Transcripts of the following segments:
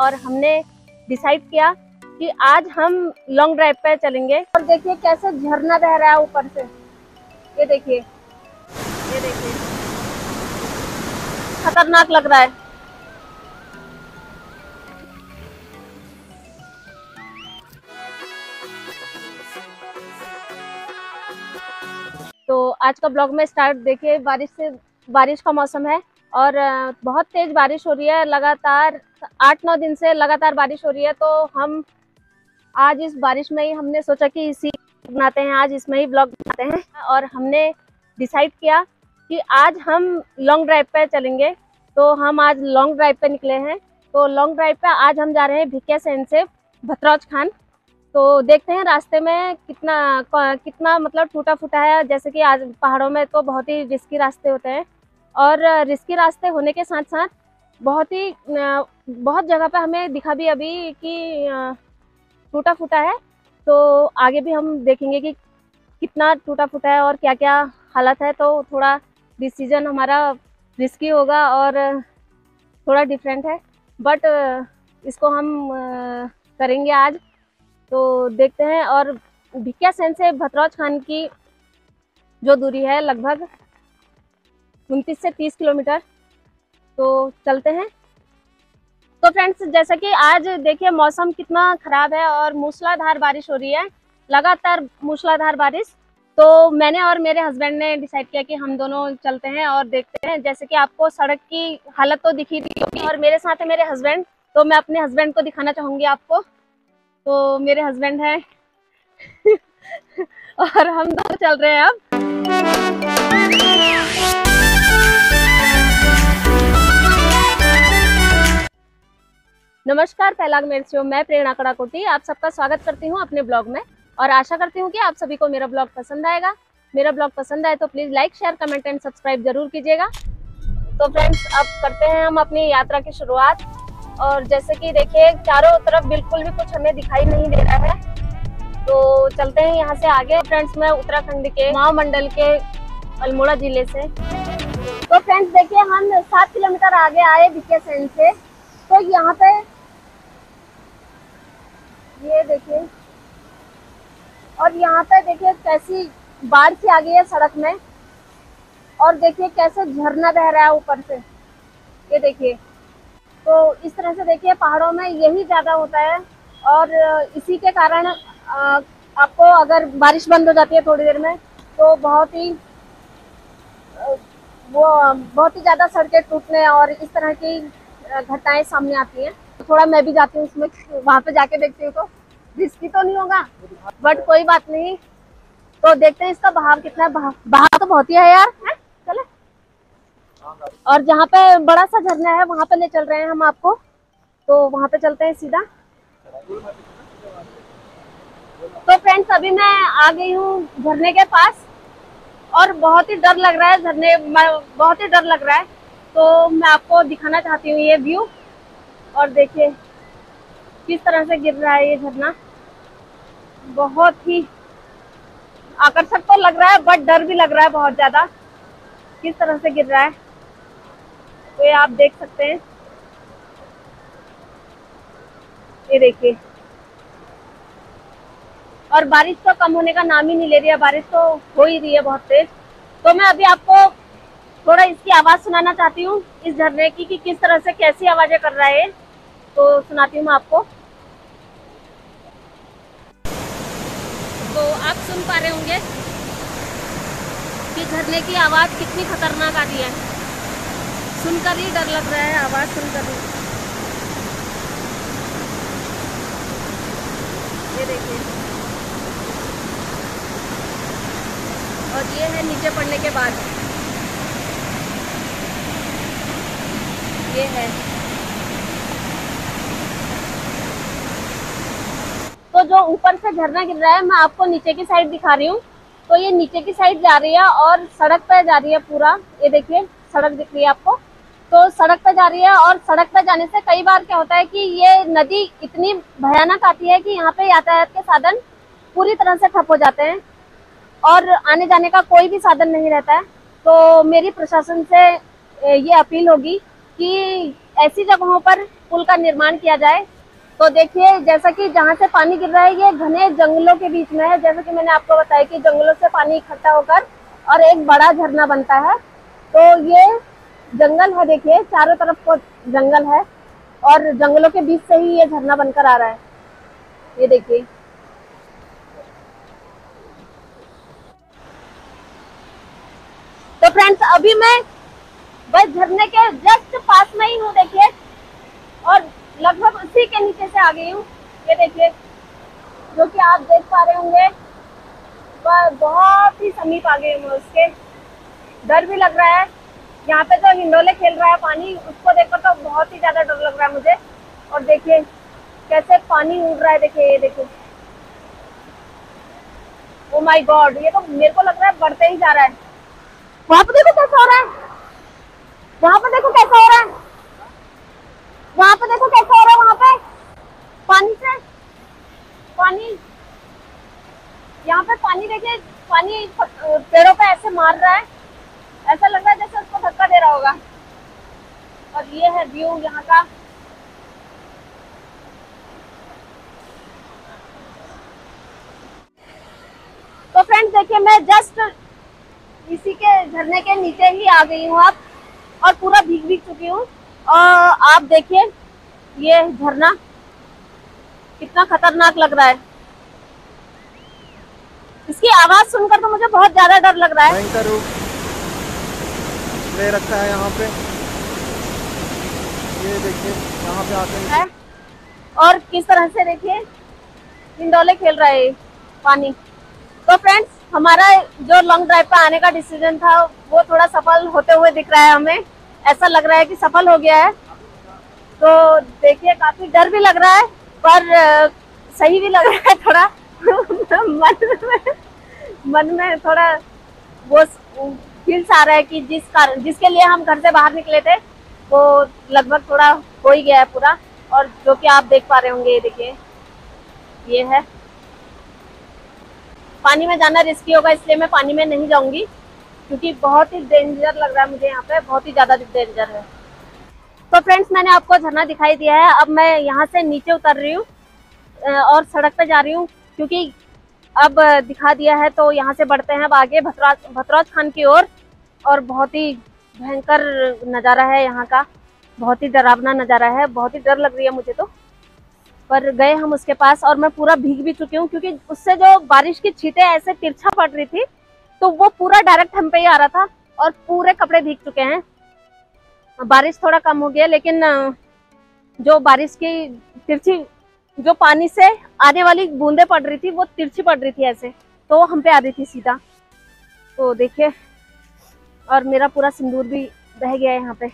और हमने डिसाइड किया कि आज हम लॉन्ग ड्राइव पे चलेंगे। और देखिए कैसे झरना बह रहा है ऊपर से, ये देखिए, ये देखिए, खतरनाक लग रहा है। तो आज का ब्लॉग में स्टार्ट देखिए बारिश का मौसम है और बहुत तेज बारिश हो रही है। लगातार 8-9 दिन से लगातार बारिश हो रही है। तो हम आज इस बारिश में ही हमने सोचा कि इसी बनाते हैं, आज इसमें ही ब्लॉग बनाते हैं। और हमने डिसाइड किया कि आज हम लॉन्ग ड्राइव पे चलेंगे। तो हम आज लॉन्ग ड्राइव पे निकले हैं। तो लॉन्ग ड्राइव पे आज हम जा रहे हैं भिकियासैंण से भतरौज खान। तो देखते हैं रास्ते में कितना मतलब टूटा फूटा है। जैसे कि आज पहाड़ों में तो बहुत ही रिस्की रास्ते होते हैं और रिस्की रास्ते होने के साथ साथ बहुत जगह पे हमें दिखा भी अभी कि टूटा फूटा है। तो आगे भी हम देखेंगे कि कितना टूटा फूटा है और क्या क्या हालत है। तो थोड़ा डिसीजन हमारा रिस्की होगा और थोड़ा डिफरेंट है, बट इसको हम करेंगे आज। तो देखते हैं। और भिकियासैंण से भतरौज खान की जो दूरी है लगभग 29 से 30 किलोमीटर। तो चलते हैं। तो फ्रेंड्स, जैसा कि आज देखिए मौसम कितना खराब है और मूसलाधार बारिश हो रही है, लगातार मूसलाधार बारिश। तो मैंने और मेरे हस्बैंड ने डिसाइड किया कि हम दोनों चलते हैं और देखते हैं। जैसे कि आपको सड़क की हालत तो दिखी रही होगी और मेरे साथ है मेरे हस्बैंड। तो मैं अपने हस्बैंड को दिखाना चाहूंगी आपको। तो मेरे हस्बैंड है और हम दोनों चल रहे हैं अब। नमस्कार, पहलाग मेरे शो, मैं प्रेरणा कड़ाकोटी आप सबका स्वागत करती हूँ अपने ब्लॉग में और आशा करती हूँ कि आप सभी को मेरा ब्लॉग पसंद आएगा। मेरा ब्लॉग पसंद आए तो please like, share, comment and subscribe जरूर कीजिएगा। तो फ्रेंड्स, अब करते हैं हम अपनी यात्रा की शुरुआत। और जैसे कि देखिए चारों तरफ बिल्कुल भी कुछ हमें दिखाई नहीं दे रहा है। तो चलते हैं यहाँ से आगे। फ्रेंड्स, मैं उत्तराखंड के माओ मंडल के अल्मोड़ा जिले से। तो फ्रेंड्स देखिए, हम 7 किलोमीटर आगे आए भिकियासैंण से। तो यहाँ पे ये देखिए, और यहाँ पे देखिए कैसी बाढ़ सी आ गई है सड़क में। और देखिए कैसे झरना बह रहा है ऊपर से, ये देखिए। तो इस तरह से देखिए पहाड़ों में यही ज्यादा होता है और इसी के कारण आपको अगर बारिश बंद हो जाती है थोड़ी देर में तो बहुत ही ज्यादा सड़कें टूटने और इस तरह की घटनाएं सामने आती हैं। तो थोड़ा मैं भी जाती हूँ उसमें, वहां पे जाके देखती हूँ। तो रिस्की तो नहीं होगा, बट कोई बात नहीं। तो देखते हैं इसका बहाव कितना है। बहाव तो बहुत ही है यार, है? चले। और जहाँ पे बड़ा सा झरना है वहां पे ले चल रहे हैं हम आपको। तो वहां पे चलते हैं सीधा। तो फ्रेंड्स, अभी मैं आ गई हूँ झरने के पास और बहुत ही डर लग रहा है। झरने बहुत ही डर लग रहा है। तो मैं आपको दिखाना चाहती हूँ ये व्यू। और देखिए किस तरह से गिर रहा है ये झरना। बहुत ही आकर्षक तो लग रहा है, बट डर भी लग रहा है बहुत ज्यादा, किस तरह से गिर रहा है। तो ये आप देख सकते हैं, ये देखिए। और बारिश तो कम होने का नाम ही नहीं ले रही है, बारिश तो हो ही रही है बहुत तेज। तो मैं अभी आपको थोड़ा इसकी आवाज सुनाना चाहती हूँ इस झरने की, कि किस तरह से कैसी आवाजें कर रहा है। तो सुनाती हूँ मैं आपको। तो आप सुन पा रहे होंगे कि झरने की आवाज कितनी खतरनाक आ रही है। सुनकर ही डर लग रहा है, आवाज सुनकर ही। ये देखिए, और ये है नीचे पड़ने के बाद, ये है। तो जो ऊपर से झरना गिर रहा है, मैं आपको नीचे की साइड दिखा रही हूँ। तो ये नीचे की साइड जा रही है और सड़क पे जा रही है पूरा। ये देखिए सड़क दिख रही है आपको। तो सड़क पे जा रही है और सड़क पे जाने से कई बार क्या होता है कि ये नदी इतनी भयानक आती है कि यहाँ पे यातायात के साधन पूरी तरह से ठप हो जाते हैं और आने जाने का कोई भी साधन नहीं रहता है। तो मेरी प्रशासन से ये अपील होगी कि ऐसी जगहों पर पुल का निर्माण किया जाए। तो देखिए जैसा कि जहाँ से पानी गिर रहा है ये घने जंगलों के बीच में है, जैसा कि मैंने आपको बताया कि जंगलों से पानी इकट्ठा होकर और एक बड़ा झरना बनता है। तो ये जंगल है, देखिए चारों तरफ को जंगल है और जंगलों के बीच से ही ये झरना बनकर आ रहा है। ये देखिए तो फ्रेंड्स अभी मैं बस झरने के जस्ट पास में ही हूँ, देखिए, और लगभग उसी के नीचे से आ गई हूँ। ये देखिए जो कि आप देख पा रहे होंगे वह बहुत ही समीप आ गई हूँ उसके। डर भी लग रहा है, यहाँ पे जो हिंडोले खेल रहा है पानी उसको देखकर तो बहुत ही ज्यादा डर लग रहा है मुझे। और देखिए कैसे पानी उड़ रहा है, देखिए ये देखिए, ओ माय गॉड, ये तो मेरे को लग रहा है बढ़ते ही जा रहा है। वहां पे देखो कैसा हो रहा है, वहां पे देखो कैसा हो रहा है, वहां पे देखो कैसा हो रहा है, वहां पे पानी से पानी, यहाँ पे पानी देखिए, पानी पेड़ों पे ऐसे मार रहा है, ऐसा लग रहा है जैसे उसको धक्का दे रहा होगा। और ये है व्यू यहाँ का। तो फ्रेंड्स देखिए मैं जस्ट इसी के झरने के नीचे ही आ गई हूँ अब, और पूरा भीग भीग चुकी हूँ। और आप देखिए ये झरना कितना खतरनाक लग रहा है, इसकी आवाज सुनकर तो मुझे बहुत ज्यादा डर लग रहा है। भयंकर रूप ले रखा है यहाँ पे, ये देखिए यहाँ पे आते हैं और किस तरह से देखिए हिंडोले खेल रहा है पानी। तो फ्रेंड्स हमारा जो लॉन्ग ड्राइव पे आने का डिसीजन था वो थोड़ा सफल होते हुए दिख रहा है, हमें ऐसा लग रहा है कि सफल हो गया है। तो देखिए काफी डर भी लग रहा है पर सही भी लग रहा है थोड़ा मन में थोड़ा वो फील्स आ रहा है कि जिसके लिए हम घर से बाहर निकले थे वो लगभग थोड़ा हो ही गया है पूरा। और जो कि आप देख पा रहे होंगे, ये देखिए ये है, पानी में जाना रिस्की होगा इसलिए मैं पानी में नहीं जाऊंगी क्योंकि बहुत ही डेंजर लग रहा है मुझे, यहाँ पे बहुत ही ज्यादा डेंजर है। तो फ्रेंड्स मैंने आपको झरना दिखाई दिया है, अब मैं यहाँ से नीचे उतर रही हूँ और सड़क पे जा रही हूँ क्योंकि अब दिखा दिया है। तो यहाँ से बढ़ते हैं अब आगे भतरौज खान की ओर। और बहुत ही भयंकर नज़ारा है यहाँ का, बहुत ही डरावना नज़ारा है, बहुत ही डर लग रही है मुझे तो। पर गए हम उसके पास और मैं पूरा भीग भी चुकी हूँ क्योंकि उससे जो बारिश की छींटें ऐसे तिरछा पड़ रही थी तो वो पूरा डायरेक्ट हम पे ही आ रहा था और पूरे कपड़े भीग चुके हैं। बारिश थोड़ा कम हो गया लेकिन जो बारिश की तिरछी जो पानी से आने वाली बूंदें पड़ रही थी वो तिरछी पड़ रही थी ऐसे, तो हम पे आ रही थी सीधा। तो देखिए और मेरा पूरा सिंदूर भी बह गया है यहाँ पे।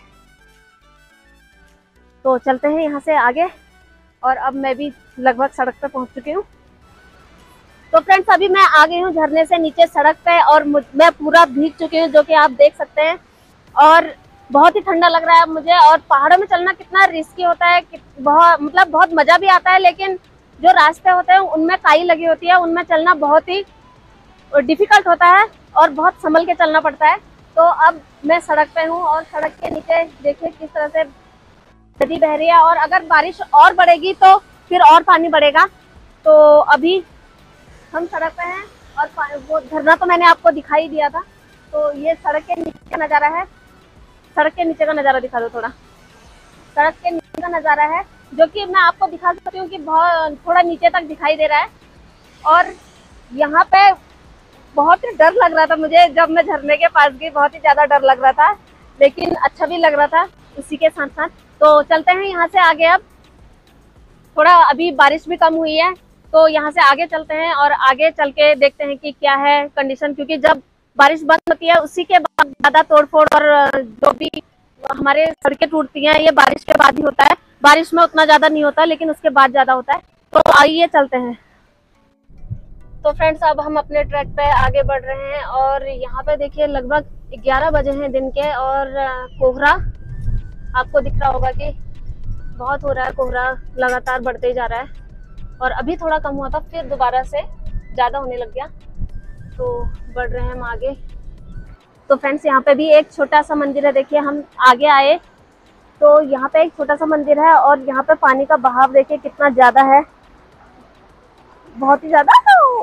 तो चलते हैं यहाँ से आगे और अब मैं भी लगभग सड़क पे पहुंच चुकी हूँ। तो फ्रेंड्स अभी मैं आ गई हूँ झरने से नीचे सड़क पे और मैं पूरा भीग चुकी हूँ जो कि आप देख सकते हैं। और बहुत ही ठंडा लग रहा है अब मुझे। और पहाड़ों में चलना कितना रिस्की होता है, बहुत मजा भी आता है लेकिन जो रास्ते होते हैं उनमें काई लगी होती है, उनमें चलना बहुत ही डिफिकल्ट होता है और बहुत संभल के चलना पड़ता है। तो अब मैं सड़क पे हूँ और सड़क के नीचे देखिए किस तरह से नदी बह रही है और अगर बारिश और बढ़ेगी तो फिर और पानी बढ़ेगा। तो अभी हम सड़क पे हैं और वो झरना तो मैंने आपको दिखाई दिया था। तो ये सड़क के नीचे का नज़ारा है, सड़क के नीचे का नज़ारा दिखा दो थोड़ा। सड़क के नीचे का नज़ारा है जो कि मैं आपको दिखा सकती हूँ कि बहुत थोड़ा नीचे तक दिखाई दे रहा है। और यहाँ पे बहुत ही डर लग रहा था मुझे जब मैं झरने के पास गई, बहुत ही ज़्यादा डर लग रहा था लेकिन अच्छा भी लग रहा था इसी के साथ साथ। तो चलते हैं यहाँ से आगे, अब थोड़ा अभी बारिश भी कम हुई है तो यहाँ से आगे चलते हैं और आगे चल के देखते हैं कि क्या है कंडीशन, क्योंकि जब बारिश बंद होती है उसी के बाद ज़्यादा तोड़फोड़ और जो भी हमारे सड़कें टूटती हैं ये बारिश के बाद ही होता है। बारिश में उतना ज़्यादा नहीं होता लेकिन उसके बाद ज़्यादा होता है। तो आइए चलते हैं। तो फ्रेंड्स अब हम अपने ट्रैक पे आगे बढ़ रहे हैं और यहाँ पे देखिए लगभग 11 बजे हैं दिन के और कोहरा आपको दिख रहा होगा कि बहुत हो रहा है, कोहरा लगातार बढ़ते ही जा रहा है। और अभी थोड़ा कम हुआ था फिर दोबारा से ज़्यादा होने लग गया। तो बढ़ रहे हैं हम आगे। तो फ्रेंड्स यहाँ पे भी एक छोटा सा मंदिर है, देखिए हम आगे आए तो यहाँ पे एक छोटा सा मंदिर है और यहाँ पे पानी का बहाव देखिए कितना ज्यादा है, बहुत ही ज्यादा।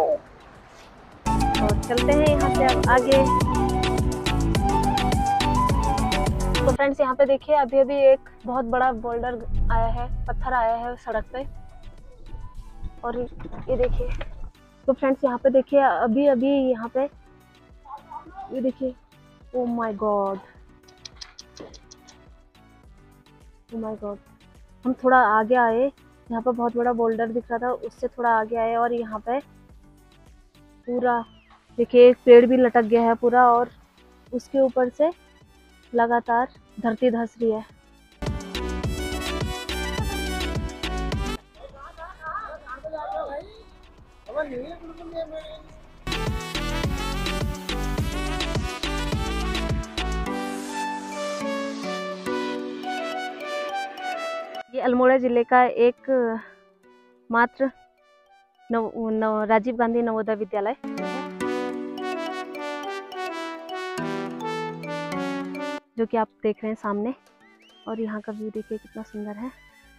तो चलते हैं यहाँ से अब आगे। तो फ्रेंड्स यहाँ पे देखिए अभी अभी एक बहुत बड़ा बोल्डर आया है, पत्थर आया है सड़क पे, और ये देखिए। तो फ्रेंड्स यहाँ पे देखिए अभी अभी यहाँ पे ये देखिए, oh my God, oh my God. हम थोड़ा आगे आए, यहाँ पे बहुत बड़ा बोल्डर दिख रहा था, उससे थोड़ा आगे आए और यहाँ पे पूरा देखिए एक पेड़ भी लटक गया है पूरा, और उसके ऊपर से लगातार धरती धंस रही है। ये अल्मोड़ा जिले का एक मात्र राजीव गांधी नवोदय विद्यालय, जो कि आप देख रहे हैं सामने, और यहाँ का व्यू देखिए कितना सुंदर है।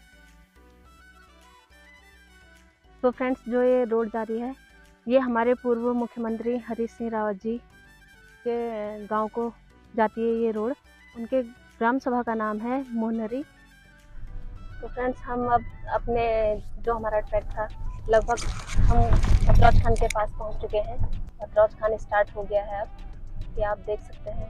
तो फ्रेंड्स जो ये रोड जा रही है, ये हमारे पूर्व मुख्यमंत्री हरीश सिंह रावत जी के गांव को जाती है ये रोड। उनके ग्राम सभा का नाम है मोहनरी। तो फ्रेंड्स हम अब अपने जो हमारा ट्रैक था, लगभग हम भद्रौज खान के पास पहुंच चुके हैं। भद्रौज खान स्टार्ट हो गया है अब, ये आप देख सकते हैं।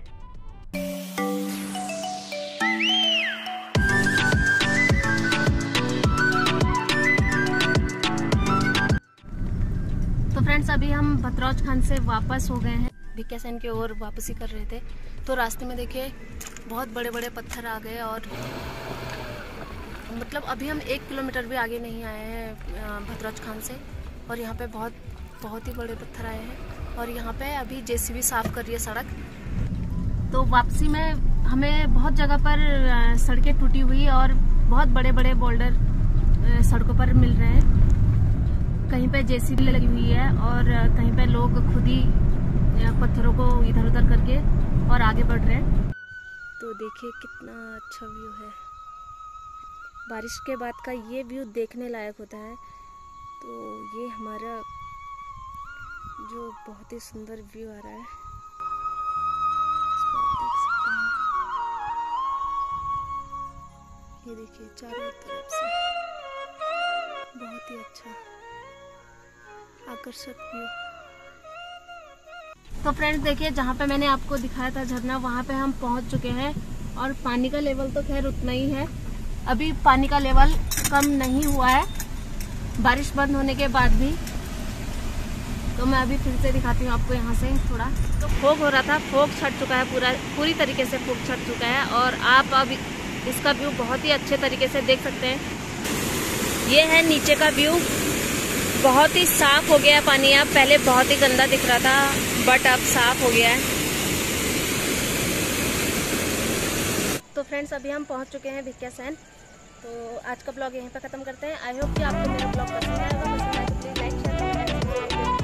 तो फ्रेंड्स अभी हम भद्रौज खान से वापस हो गए हैं, भिक्यासैन की ओर वापसी कर रहे थे। तो रास्ते में देखिए बहुत बड़े बड़े पत्थर आ गए, और मतलब अभी हम 1 किलोमीटर भी आगे नहीं आए हैं भद्रौज खान से, और यहाँ पे बहुत ही बड़े पत्थर आए हैं, और यहाँ पे अभी जेसीबी साफ कर रही है सड़क। तो वापसी में हमें बहुत जगह पर सड़कें टूटी हुई और बहुत बड़े बड़े बोल्डर सड़कों पर मिल रहे हैं। कहीं पे जेसीबी लगी हुई है और कहीं पे लोग खुद ही पत्थरों को इधर उधर करके और आगे बढ़ रहे हैं। तो देखिए कितना अच्छा व्यू है, बारिश के बाद का ये व्यू देखने लायक होता है। तो ये हमारा जो बहुत ही सुंदर व्यू आ रहा है, इसको आप देख सकते हैं। ये देखिए चारों तरफ से बहुत ही अच्छा आकर्षक व्यू। तो फ्रेंड्स देखिए जहाँ पे मैंने आपको दिखाया था झरना, वहाँ पे हम पहुँच चुके हैं, और पानी का लेवल तो खैर उतना ही है, अभी पानी का लेवल कम नहीं हुआ है बारिश बंद होने के बाद भी। तो मैं अभी फिर से दिखाती हूँ आपको यहाँ से थोड़ा। तो फोग हो रहा था, फोग छट चुका है, पूरी तरीके से फोग छट चुका है, और आप अब इसका व्यू बहुत ही अच्छे तरीके से देख सकते हैं। ये है नीचे का व्यू, बहुत ही साफ हो गया है पानी। अब पहले बहुत ही गंदा दिख रहा था, बट अब साफ हो गया है। तो फ्रेंड्स अभी हम पहुंच चुके हैं भिक्यासैन। तो आज का ब्लॉग यहीं पर ख़त्म करते हैं। आई होप कि आपको मेरा ब्लॉग पसंद आएगा। पसंद आए तो प्लीज़ लाइक शेयर कमेंट।